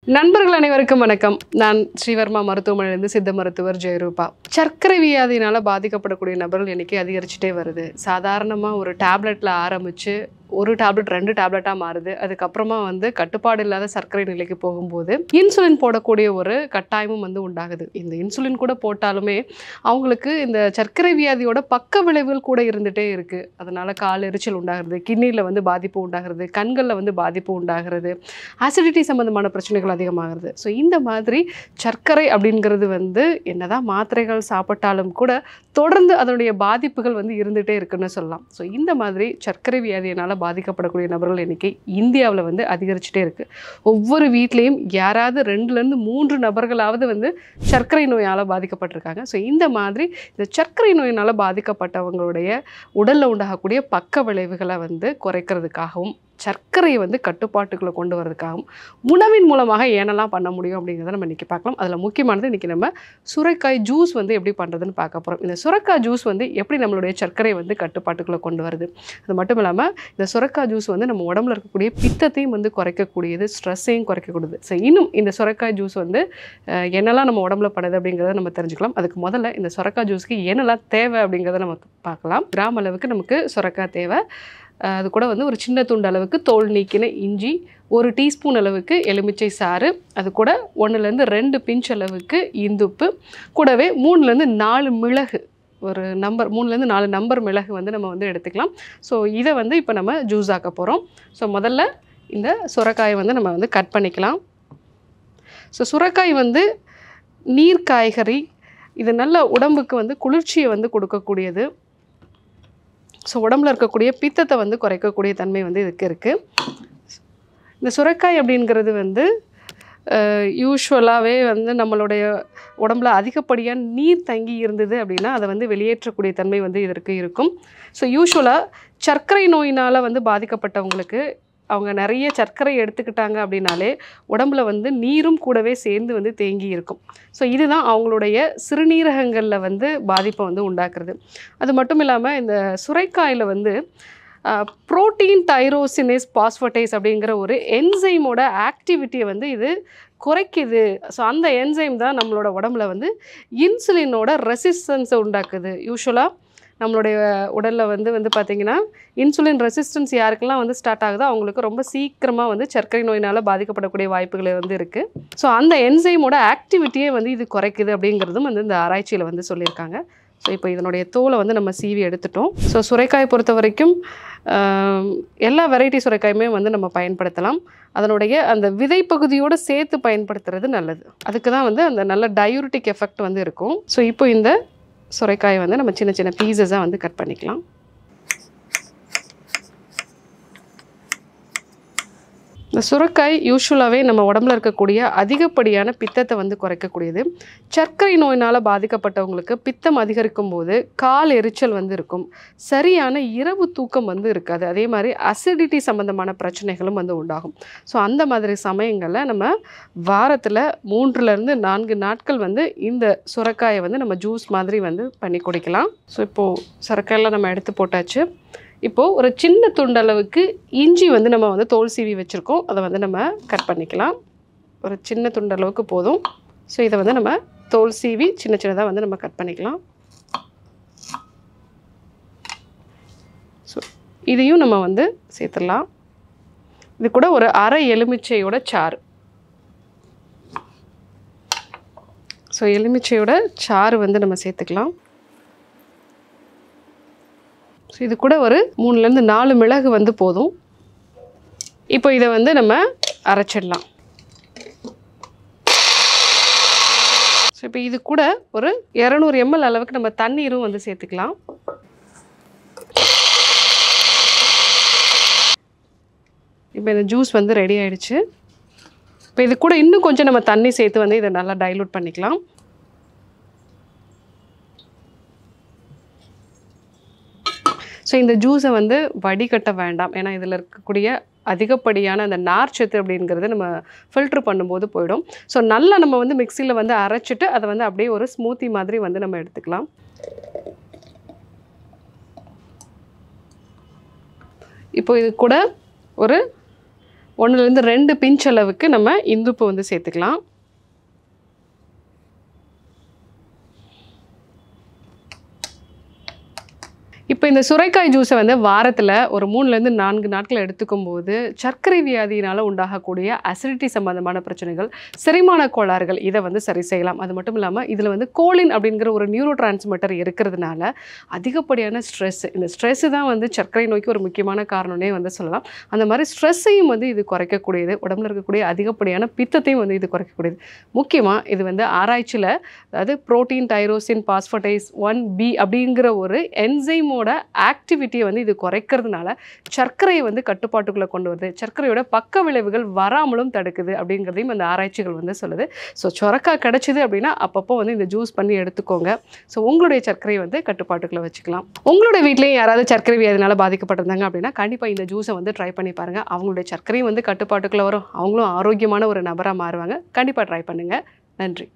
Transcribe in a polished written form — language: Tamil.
நண்பர்கள் அனைவருக்கும் வணக்கம். நான் ஸ்ரீவர்மா மருத்துவமனையிலிருந்து சித்த மருத்துவர் ஜெயரூபா. சர்க்கரை வியாதியினால் பாதிக்கப்படக்கூடிய நபர்கள் எண்ணிக்கை அதிகரிச்சுட்டே வருது. சாதாரணமாக ஒரு டேப்லெட்டில் ஆரம்பித்து ஒரு டேப்லெட் 2 டேப்லெட்டாக மாறுது. அதுக்கப்புறமா கட்டுப்பாடு இல்லாத சர்க்கரை நிலைக்கு போகும்போது இன்சுலின் போடக்கூடிய ஒரு கட்டாயமும் உண்டாகுது. இந்த இன்சுலின் கூட போட்டாலுமே அவங்களுக்கு இந்த சர்க்கரை வியாதியோட பக்க விளைவுகள் கூட இருந்துகிட்டே இருக்குது. அதனால் கால் எரிச்சல் உண்டாகிறது, கிட்னியில் பாதிப்பு உண்டாகிறது, கண்களில் பாதிப்பு உண்டாகிறது, ஆசிடிட்டி சம்மந்தமான பிரச்சனைகள் அதிகமாகிறது. ஸோ இந்த மாதிரி சர்க்கரை அப்படிங்கிறது என்னதான் மாத்திரைகள் சாப்பிட்டாலும் கூட தொடர்ந்து அதனுடைய பாதிப்புகள் இருந்துகிட்டே இருக்குன்னு சொல்லலாம். ஸோ இந்த மாதிரி சர்க்கரை வியாதியினால் பாதிக்கப்படக்கூடிய நபர்கள் எண்ணிக்கை இந்தியாவில் அதிகரிச்சுட்டே இருக்குது. ஒவ்வொரு வீட்லேயும் யாராவது 2லேருந்து 3 நபர்களாவது சர்க்கரை நோயால் பாதிக்கப்பட்டிருக்காங்க. ஸோ இந்த மாதிரி இந்த சர்க்கரை நோயினால் பாதிக்கப்பட்டவங்களுடைய உடலில் உண்டாகக்கூடிய பக்க விளைவுகளை குறைக்கிறதுக்காகவும் சர்க்கரையை கட்டுப்பாட்டுக்குள்ளே கொண்டு வரதுக்காகவும் உணவின் மூலமாக என்னெல்லாம் பண்ண முடியும் அப்படிங்கிறத நம்ம இன்றைக்கி பார்க்கலாம். அதில் முக்கியமானது இன்றைக்கி நம்ம சுரைக்காய் ஜூஸ் எப்படி பண்ணுறதுன்னு பார்க்க போகிறோம். இந்த சுரைக்காய் ஜூஸ் எப்படி நம்மளுடைய சர்க்கரை கட்டுப்பாட்டுக்குள்ளே கொண்டு வருது. அது மட்டும் இல்லாமல் இந்த சுரைக்காய் ஜூஸ் நம்ம உடம்புல இருக்கக்கூடிய பித்தத்தையும் குறைக்கக்கூடியது, ஸ்ட்ரெஸ்ஸையும் குறைக்கக்கூடியது. ஸோ இன்னும் இந்த சுரைக்காய் ஜூஸ் என்னெல்லாம் நம்ம உடம்புல படுது அப்படிங்கிறத நம்ம தெரிஞ்சுக்கலாம். அதுக்கு முதல்ல இந்த சுரைக்காய் ஜூஸ்க்கு என்னெல்லாம் தேவை அப்படிங்கிறத நம்ம பார்க்கலாம். கிராம் அளவுக்கு நமக்கு சுரைக்காய் தேவை. அது கூட ஒரு சின்ன துண்டு அளவுக்கு தோல் நீக்கின இஞ்சி, 1 டீஸ்பூன் அளவுக்கு எலுமிச்சை சாறு, அது கூட 1லேருந்து 2 பிஞ்ச் அளவுக்கு இந்துப்பு, கூடவே 3லேருந்து 4 மிளகு, ஒரு நம்பர் 3லேருந்து 4 நம்பர் மிளகு நம்ம எடுத்துக்கலாம். ஸோ இதை இப்போ நம்ம ஜூஸ் ஆக்க போகிறோம். ஸோ முதல்ல இந்த சுரைக்காயை நம்ம கட் பண்ணிக்கலாம். ஸோ சுரைக்காய் நீர் காய்கறி, இது நல்ல உடம்புக்கு குளிர்ச்சியை கொடுக்கக்கூடியது. ஸோ உடம்புல இருக்கக்கூடிய பித்தத்தை குறைக்கக்கூடிய தன்மை இதுக்கு இருக்குது. இந்த சுரைக்காய் அப்படிங்கிறது யூஸ்வலாகவே நம்மளுடைய உடம்புல அதிகப்படியாக நீர் தங்கி இருந்தது அப்படின்னா அதை வெளியேற்றக்கூடிய தன்மை இதற்கு இருக்கும். ஸோ யூஸ்வலாக சர்க்கரை நோயினால் பாதிக்கப்பட்டவங்களுக்கு அவங்க நிறைய சர்க்கரை எடுத்துக்கிட்டாங்க அப்படின்னாலே உடம்புல நீரும் கூடவே சேர்ந்து தேங்கி இருக்கும். ஸோ இதுதான் அவங்களுடைய சிறுநீரகங்களில் பாதிப்பை உண்டாக்குறது. அது மட்டும் இல்லாமல் இந்த சுரைக்காயில் புரோட்டீன் தைரோசினேஸ் பாஸ்பேட்டேஸ் அப்படிங்கிற ஒரு என்சைமோட ஆக்டிவிட்டியை இது குறைக்குது. ஸோ அந்த என்சைம் தான் நம்மளோட உடம்புல இன்சுலினோட ரெசிஸ்டன்ஸை உண்டாக்குது. யூஸ்வலாக நம்மளுடைய உடலில் பார்த்திங்கன்னா இன்சுலின் ரெசிஸ்டன்ஸ் யாருக்கெல்லாம் ஸ்டார்ட் ஆகுதோ அவங்களுக்கு ரொம்ப சீக்கிரமாக சர்க்கரை நோயினால் பாதிக்கப்படக்கூடிய வாய்ப்புகள் இருக்குது. ஸோ அந்த என்சைமோட ஆக்டிவிட்டியே இது குறைக்குது அப்படிங்கிறதும் இந்த ஆராய்ச்சியில் சொல்லியிருக்காங்க. ஸோ இப்போ இதனுடைய தோலை நம்ம சீவி எடுத்துட்டோம். ஸோ சுரைக்காய் பொறுத்த வரைக்கும் எல்லா வெரைட்டி சுரைக்காயுமே நம்ம பயன்படுத்தலாம். அதனுடைய அந்த விதை பகுதியோடு சேர்த்து பயன்படுத்துறது நல்லது. அதுக்கு தான் அந்த நல்ல டயூரிட்டிக் எஃபெக்ட் இருக்கும். ஸோ இப்போ இந்த சுரைக்காயை நம்ம சின்ன சின்ன பீசஸாக கட் பண்ணிக்கலாம். இந்த சுரைக்காய் யூஸ்வலாகவே நம்ம உடம்புல இருக்கக்கூடிய அதிகப்படியான பித்தத்தை குறைக்கக்கூடியது. சர்க்கரை நோயினால் பாதிக்கப்பட்டவங்களுக்கு பித்தம் அதிகரிக்கும் போது கால் எரிச்சல் இருக்கும், சரியான இரவு தூக்கம் இருக்காது, அதே மாதிரி அசிடிட்டி சம்மந்தமான பிரச்சனைகளும் உண்டாகும். ஸோ அந்த மாதிரி சமயங்களில் நம்ம வாரத்தில் 3லேருந்து 4 நாட்கள் இந்த சுரைக்காயை நம்ம ஜூஸ் மாதிரி பண்ணி குடிக்கலாம். ஸோ இப்போது சுரைக்காயெல்லாம் நம்ம எடுத்து போட்டாச்சு. இப்போது ஒரு சின்ன துண்டளவுக்கு இஞ்சி நம்ம தோல் சீவி வச்சுருக்கோம். அதை நம்ம கட் பண்ணிக்கலாம். ஒரு சின்ன துண்டளவுக்கு போதும். ஸோ இதை நம்ம தோல் சீவி சின்ன சின்னதாக நம்ம கட் பண்ணிக்கலாம். ஸோ இதையும் நம்ம சேர்த்துடலாம். இது கூட ஒரு அரை எலுமிச்சையோட சாறு. ஸோ எலுமிச்சையோட சாறு நம்ம சேர்த்துக்கலாம். ஸோ இது கூட ஒரு 3லேருந்து 4 மிளகு போதும். இப்போ இதை நம்ம அரைச்சிடலாம். ஸோ இப்போ இது கூட ஒரு 200 ml அளவுக்கு நம்ம தண்ணீரும் சேர்த்துக்கலாம். இப்போ இந்த ஜூஸ் ரெடி ஆகிடுச்சு. இப்போ இது கூட இன்னும் கொஞ்சம் நம்ம தண்ணி சேர்த்து இதை நல்லா டைலூட் பண்ணிக்கலாம். ஸோ இந்த ஜூஸை வடிகட்ட வேண்டாம். ஏன்னா இதில் இருக்கக்கூடிய அதிகப்படியான அந்த நார்ச்சத்து அப்படிங்கிறது நம்ம ஃபில்ட்ரு பண்ணும்போது போயிடும். ஸோ நல்லா நம்ம மிக்சியில் அரைச்சிட்டு அதை அப்படியே ஒரு ஸ்மூத்தி மாதிரி நம்ம எடுத்துக்கலாம். இப்போ இது கூட ஒரு 1லேருந்து 2 பிஞ்ச் அளவுக்கு நம்ம இந்துப்பு வந்து சேர்த்துக்கலாம். இப்போ இந்த சுரைக்காய் ஜூஸை வந்து வாரத்தில் ஒரு 3லேருந்து 4 நாட்கள் எடுத்துக்கும்போது சர்க்கரை வியாதியினால் உண்டாகக்கூடிய அசிடிட்டி சம்பந்தமான பிரச்சனைகள், செரிமான கோளாறுகள் இதை வந்து சரி செய்யலாம். அது மட்டும் இல்லாமல் இதில் வந்து கோலின் அப்படிங்கிற ஒரு நியூரோ டிரான்ஸ்மிட்டர் இருக்கிறதுனால அதிகப்படியான ஸ்ட்ரெஸ், இந்த ஸ்ட்ரெஸ்ஸு தான் வந்து சர்க்கரை நோய்க்கு ஒரு முக்கியமான காரணம்னே வந்து சொல்லலாம். அந்த மாதிரி ஸ்ட்ரெஸ்ஸையும் வந்து இது குறைக்கக்கூடியது, உடம்புல இருக்கக்கூடிய அதிகப்படியான பித்தத்தையும் வந்து இது குறைக்கக்கூடியது. முக்கியமாக இது வந்து ஆராய்ச்சியில், அதாவது புரோட்டீன் டைரோசின் பாஸ்பேட்டேஸ் 1B அப்படிங்கிற ஒரு என்சைமோட ஆக்டிவிட்டியை வந்து இது குறைக்கிறதுனால சர்க்கரையை வந்து கட்டுப்பாட்டுக்குள்ளே கொண்டு வருது, சர்க்கரையோட பக்க விளைவுகள் வராமலும் தடுக்குது அப்படிங்கிறதையும் அந்த ஆராய்ச்சிகள் வந்து சொல்லுது. ஸோ சொரக்காய் கிடச்சிது அப்படின்னா அப்பப்போ வந்து இந்த ஜூஸ் பண்ணி எடுத்துக்கோங்க. ஸோ உங்களுடைய சர்க்கரையை வந்து கட்டுப்பாட்டுக்குள்ளே வச்சுக்கலாம். உங்களுடைய வீட்லேயும் யாராவது சர்க்கரை வியாதினால பாதிக்கப்பட்டிருந்தாங்க அப்படின்னா கண்டிப்பாக இந்த ஜூஸை வந்து ட்ரை பண்ணி பாருங்கள். அவங்களுடைய சர்க்கரையும் வந்து கட்டுப்பாட்டுக்குள்ளே வரும், அவங்களும் ஆரோக்கியமான ஒரு நபராக மாறுவாங்க. கண்டிப்பாக ட்ரை பண்ணுங்கள். நன்றி.